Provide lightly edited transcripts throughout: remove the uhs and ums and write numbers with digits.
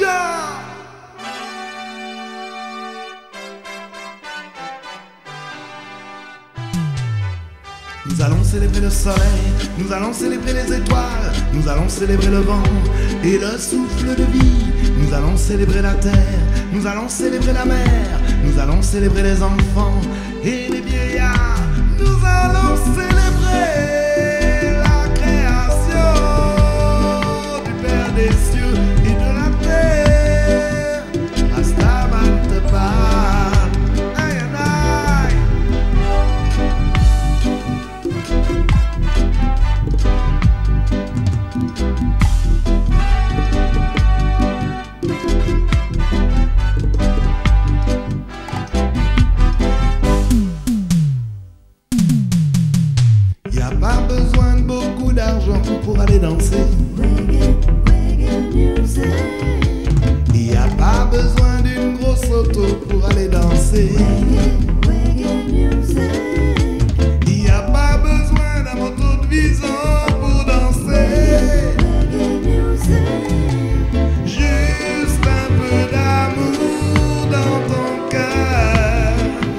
Nous allons célébrer le soleil, nous allons célébrer les étoiles, nous allons célébrer le vent et le souffle de vie. Nous allons célébrer la terre, nous allons célébrer la mer, nous allons célébrer les enfants et les vieillards. Nous allons célébrer la création du Père des cieux et de la terre. Rasta te parle, aïe aïe aïe. Pas besoin de beaucoup d'argent pour aller danser. Il n'y a pas besoin d'une grosse auto pour aller danser. Il n'y a pas besoin d'un moto de vison pour danser. Juste un peu d'amour dans ton cœur.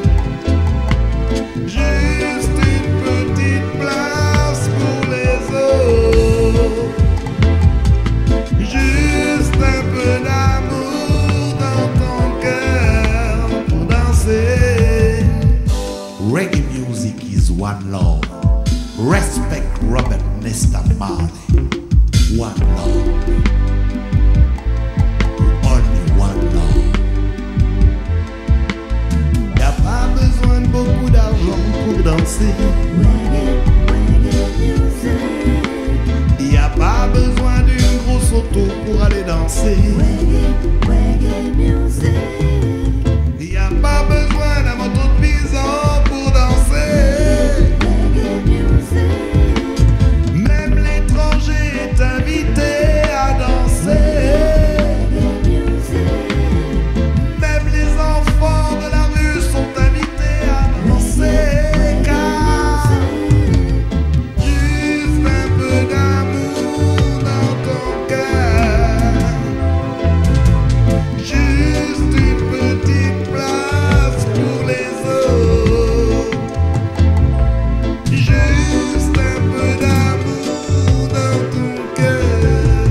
Juste une petite place pour les autres. Juste un peu d'amour dans ton cœur pour danser. Reggae music is one love. Respect Robert Nesta Marley. One love. Only one love. Y'a pas besoin de beaucoup d'argent pour danser. Y a pas besoin d'une grosse auto pour aller danser. Y a pas besoin d'un moto de bison pour danser. Même l'étranger est invité à danser. Même les enfants de la rue sont invités à danser. Car juste un peu d'amour dans ton cœur. Juste une petite place pour les autres. Juste un peu d'amour dans ton cœur.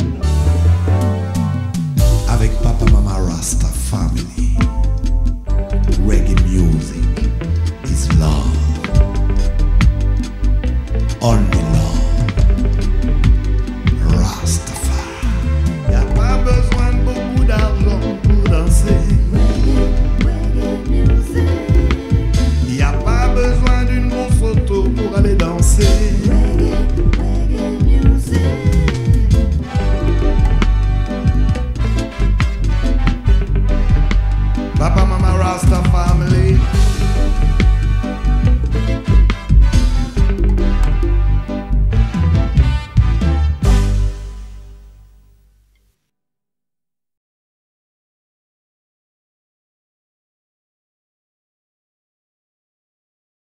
Avec Papa Mama Rasta family. Reggae music is love. Only love.